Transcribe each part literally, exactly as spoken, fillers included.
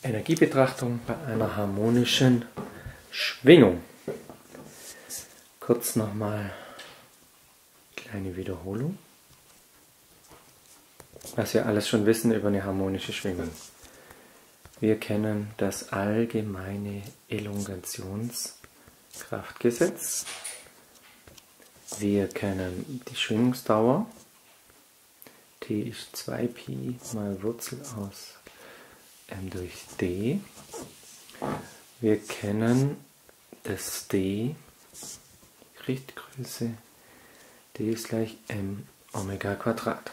Energiebetrachtung bei einer harmonischen Schwingung. Kurz nochmal kleine Wiederholung, was wir alles schon wissen über eine harmonische Schwingung. Wir kennen das allgemeine Elongationskraftgesetz. Wir kennen die Schwingungsdauer. T ist zwei Pi mal Wurzel aus m durch d. Wir kennen das d, Richtgröße, d ist gleich m Omega Quadrat.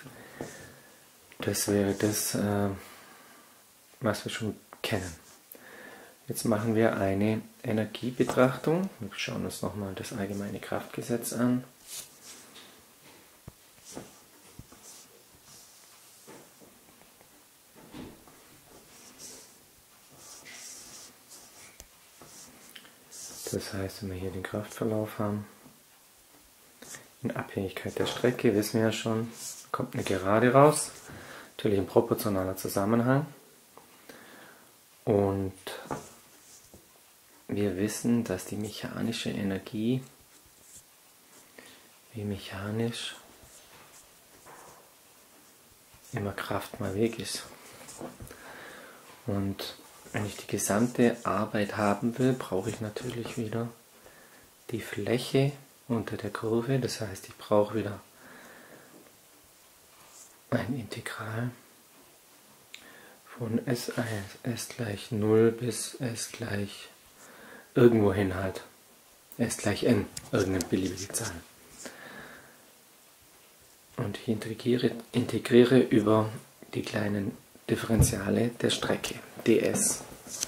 Das wäre das, äh, was wir schon kennen. Jetzt machen wir eine Energiebetrachtung. Wir schauen uns nochmal das allgemeine Kraftgesetz an. Das heißt, wenn wir hier den Kraftverlauf haben, in Abhängigkeit der Strecke, wissen wir ja schon, kommt eine Gerade raus, natürlich ein proportionaler Zusammenhang. Und wir wissen, dass die mechanische Energie, wie mechanisch, immer Kraft mal Weg ist. Und wenn ich die gesamte Arbeit haben will, brauche ich natürlich wieder die Fläche unter der Kurve. Das heißt, ich brauche wieder ein Integral von S eins, S gleich null bis S gleich irgendwo hin halt. S gleich n, irgendeine beliebige Zahl. Und ich integriere, integriere über die kleinen Differentiale der Strecke, ds.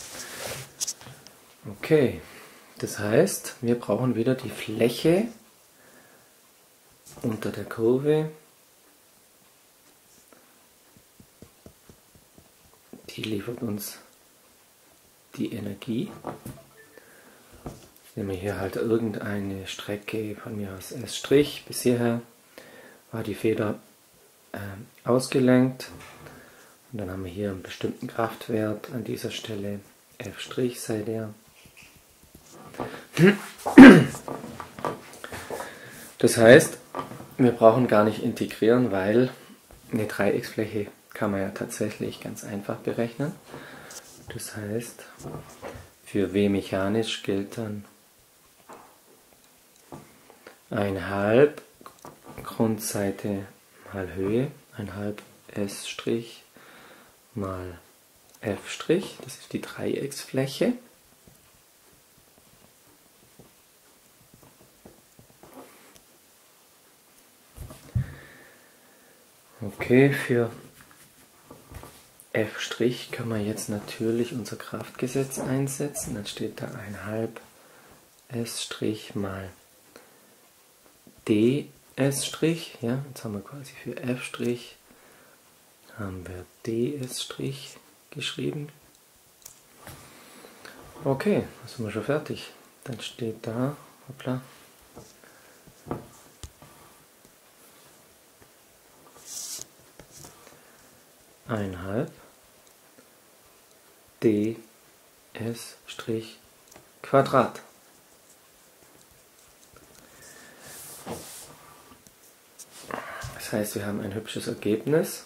Okay, das heißt, wir brauchen wieder die Fläche unter der Kurve, die liefert uns die Energie. Ich nehme hier halt irgendeine Strecke, von mir aus S', bis hierher war die Feder äh, ausgelenkt. Und dann haben wir hier einen bestimmten Kraftwert an dieser Stelle, F' sei der. Das heißt, wir brauchen gar nicht integrieren, weil eine Dreiecksfläche kann man ja tatsächlich ganz einfach berechnen. Das heißt, für W mechanisch gilt dann ein halb Grundseite mal Höhe, ein halb S' mal F', das ist die Dreiecksfläche. Okay, für F' können wir jetzt natürlich unser Kraftgesetz einsetzen. Dann steht da ein halb S' mal ds'. Ja, jetzt haben wir quasi für F' haben wir ds' geschrieben. Okay, dann sind wir schon fertig. Dann steht da, hoppla, ein halb ds' Quadrat. Das heißt, wir haben ein hübsches Ergebnis.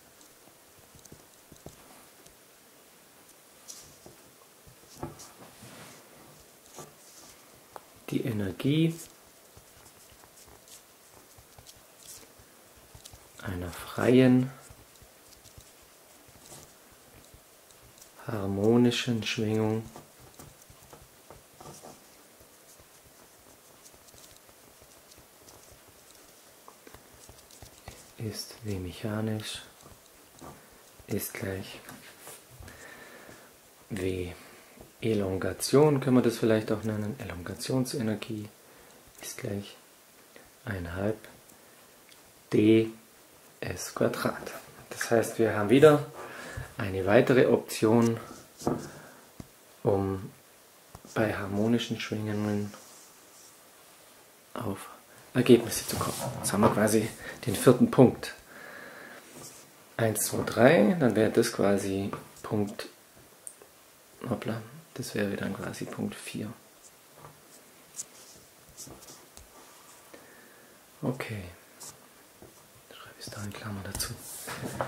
Die Energie einer freien, harmonischen Schwingung ist W mechanisch ist gleich W Elongation, können wir das vielleicht auch nennen. Elongationsenergie ist gleich ein halb ds Quadrat. Das heißt, wir haben wieder eine weitere Option, um bei harmonischen Schwingungen auf Ergebnisse zu kommen. Jetzt haben wir quasi den vierten Punkt. eins, zwei, drei, dann wäre das quasi Punkt hoppla, das wäre dann quasi Punkt vier. Okay, schreibe ich da in Klammer dazu.